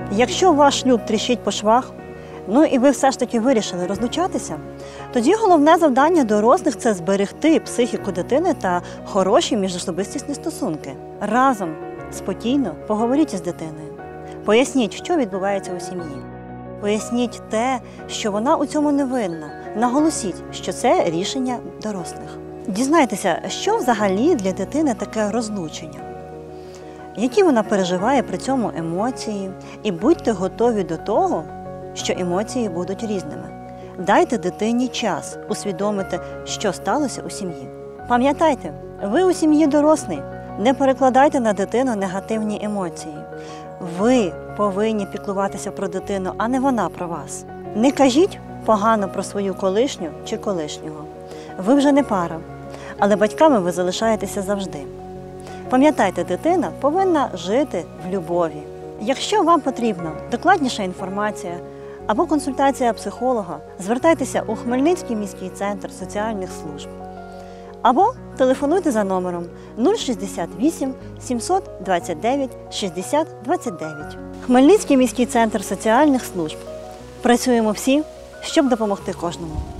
Якщо ваш шлюб тріщить по швах, і ви все ж таки вирішили розлучатися, тоді головне завдання дорослих – це зберегти психіку дитини та хороші міжособистісні стосунки. Разом, спокійно поговоріть із дитиною. Поясніть, що відбувається у сім'ї. Поясніть те, що вона у цьому не винна. Наголосіть, що це рішення дорослих. Дізнайтеся, що взагалі для дитини таке розлучення. Які вона переживає при цьому емоції. І будьте готові до того, що емоції будуть різними. Дайте дитині час усвідомити, що сталося у сім'ї. Пам'ятайте, ви у сім'ї дорослий. Не перекладайте на дитину негативні емоції. Ви повинні піклуватися про дитину, а не вона про вас. Не кажіть погано про свою колишню чи колишнього. Ви вже не пара, але батьками ви залишаєтеся завжди. Пам'ятайте, дитина повинна жити в любові. Якщо вам потрібна докладніша інформація або консультація психолога, звертайтеся у Хмельницький міський центр соціальних служб. Або телефонуйте за номером 068 729 60 29. Хмельницький міський центр соціальних служб. Працюємо всі, щоб допомогти кожному.